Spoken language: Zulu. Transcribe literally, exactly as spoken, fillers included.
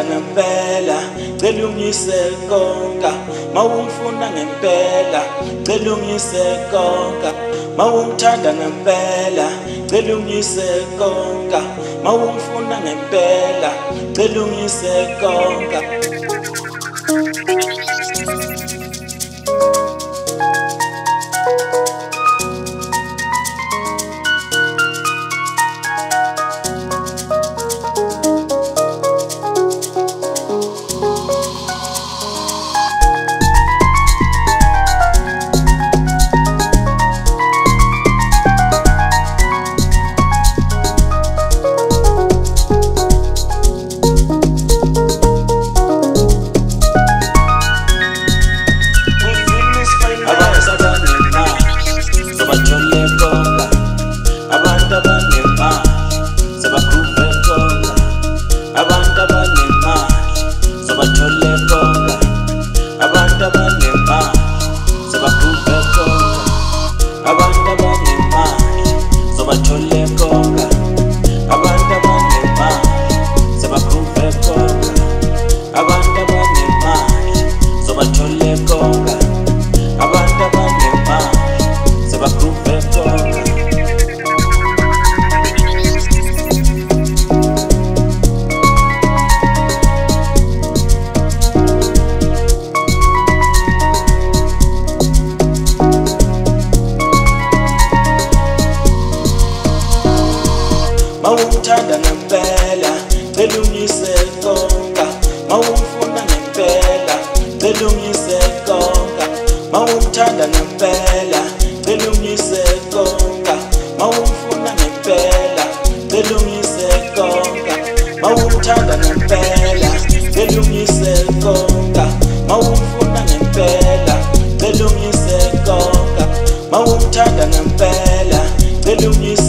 ngempela cela ungise konka mawungifuna ngempela cela ungise konka mawungithanda ngempela cela ungise konka mawungifuna ngempela cela ungise konka mawungithanda ngempela cela ungise konka mawungifuna ngempela cela ungise konka mawungithanda ngempela cela ungise konka mawungifuna ngempela cela ungise konka mawungithanda ngempela cela ungise konka mawungifuna ngempela cela ungise konka mawungithanda ngempela cela ungise